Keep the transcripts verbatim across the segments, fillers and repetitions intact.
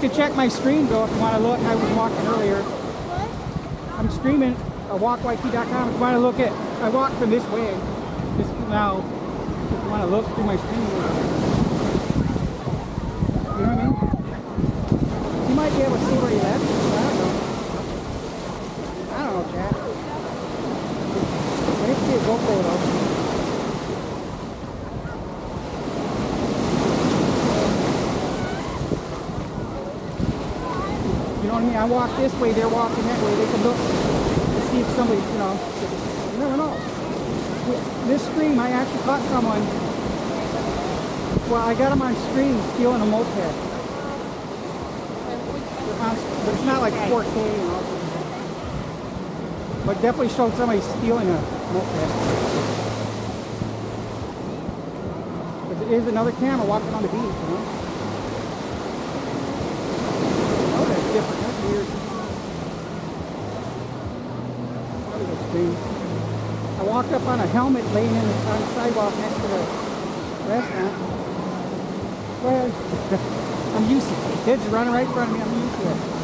can check my stream though if you want to look. I was walking earlier. I'm streaming at walk y t dot com. If you want to look at, I walked from this way. This now, if you want to look through my stream. You know what I mean? You might be able to see where you're at. I don't know. I don't know, Chad. I didn't see a GoPro though. You know what I mean? I walk this way, they're walking that way. They can look and see if somebody, you know, you never know. This stream, I actually caught someone. Well, I got him on stream stealing a moped. But it's not like four K, you know. But definitely showed somebody stealing a moped. But there is another camera walking on the beach, you know. Oh, that's different. That's weird. I walked up on a helmet laying in the, on the sidewalk next to the restaurant. Well, I'm used to it. Kids running right in front of me. I'm used to it.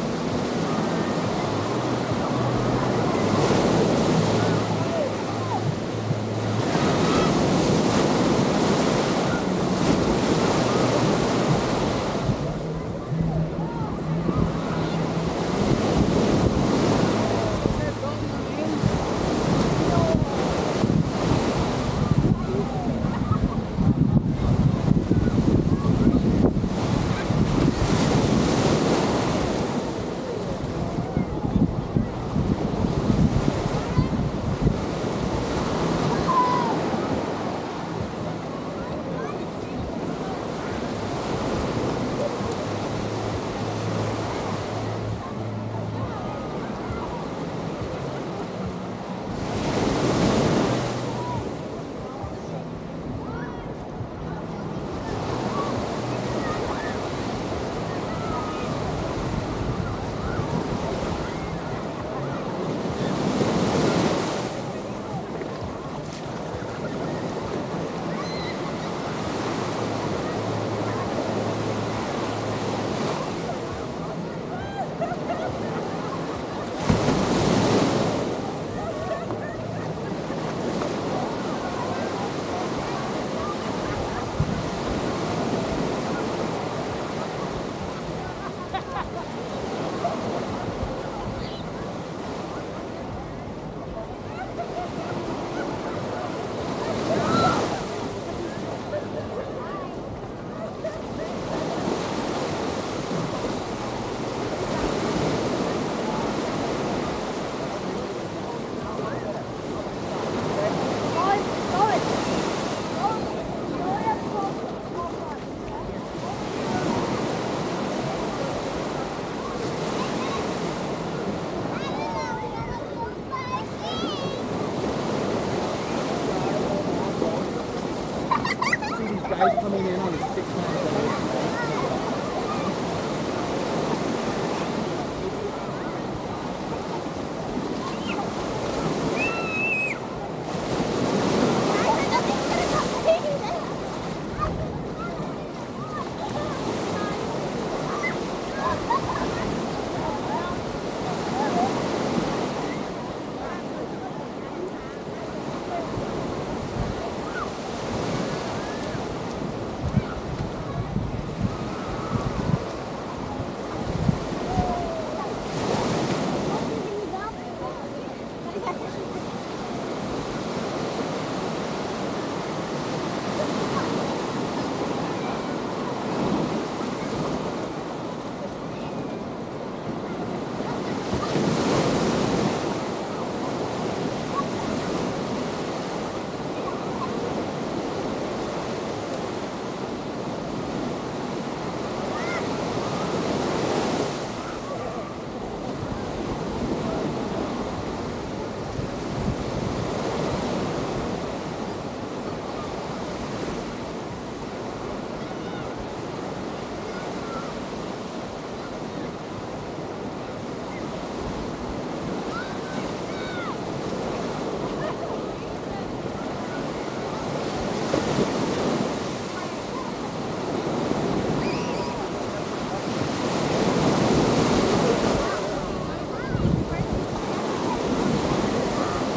Guys coming in on a six nine.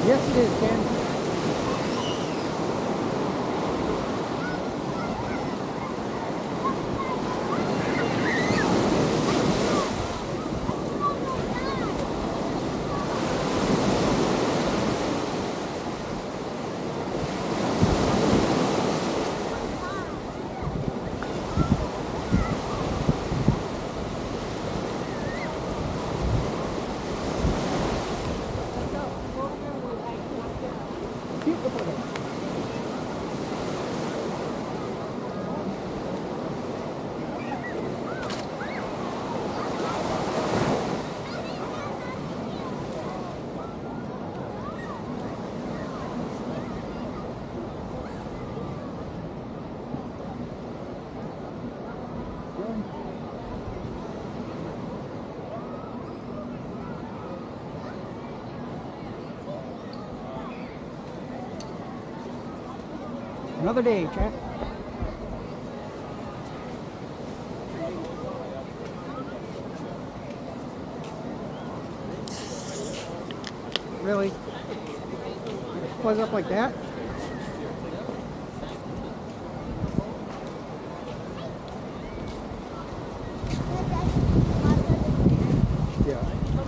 Yes, it is, Ken. Another day, chat. Really? Fuzz up like that? Yeah.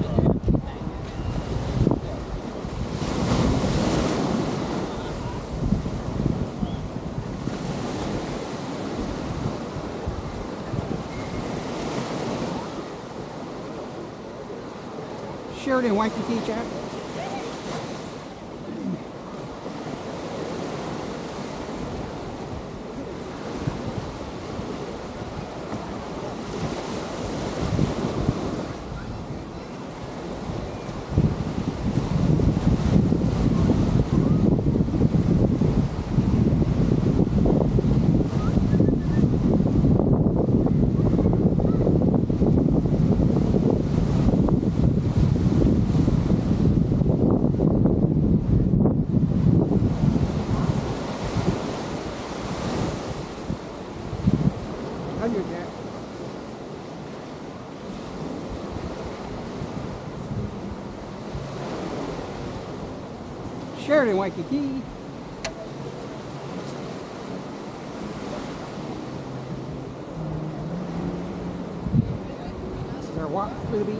Sheridan Waikiki, chat. I knew that. Sheridan Waikiki. This is our walk through the beach.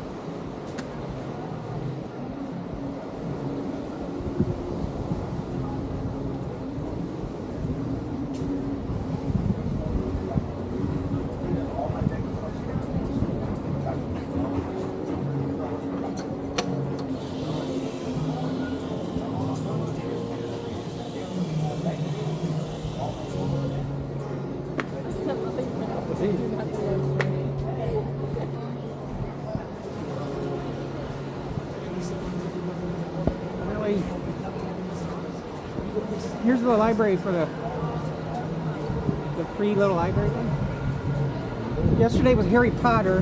Really, here's the library for the the free little library thing. Yesterday was Harry Potter.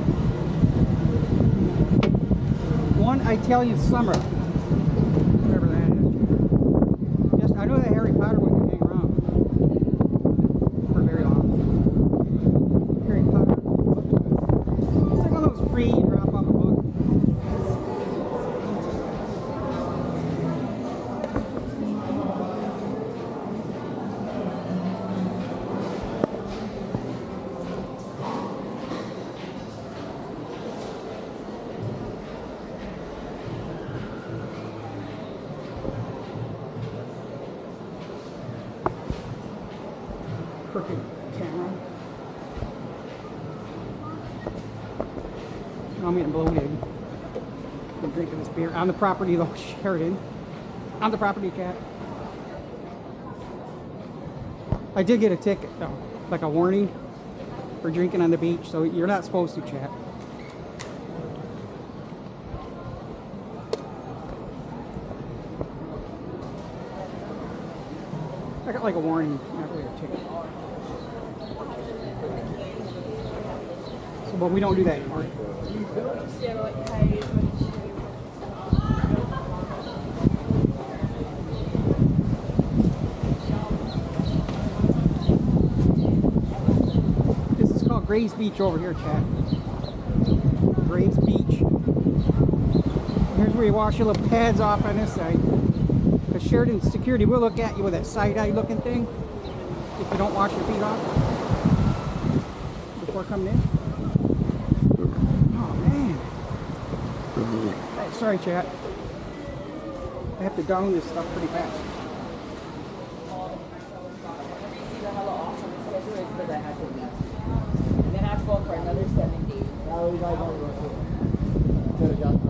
One Italian Summer, whatever that is. Yes, I know that Harry Potter one can hang around for very long. Harry Potter. It's like one of those free drop off a book. Crooked camera. I'm getting bloated. I'm drinking this beer on the property of Sheridan. On the property, cat. I did get a ticket though, like a warning for drinking on the beach, so you're not supposed to, chat. I got like a warning, not really a ticket. So, but we don't do that anymore. This is called Grays Beach over here, chat. Grays Beach. Here's where you wash your little pads off on this side. Because Sheridan Security will look at you with that side-eye looking thing if you don't wash your feet off before coming in. Oh man. Hey, sorry chat. I have to down this stuff pretty fast. And then I have to go for another seven days.